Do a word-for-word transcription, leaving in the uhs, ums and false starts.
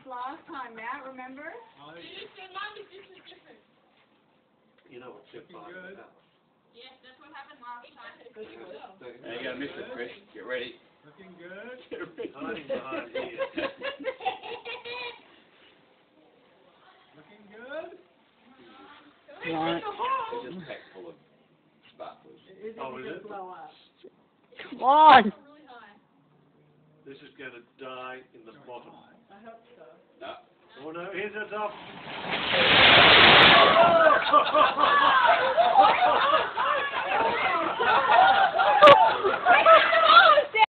last time, Matt, remember? You know what's good fun about? Yes, that's what happened last time. There you go, miss it, Chris. Get ready. Looking good. Get ready. Hiding behind here. Looking good. Right. It's just packed full of sparklers. Is it Oh, is going it? to blow up? Come on. This is going to die in the bottom. I hope so. No. Oh no, here's the top.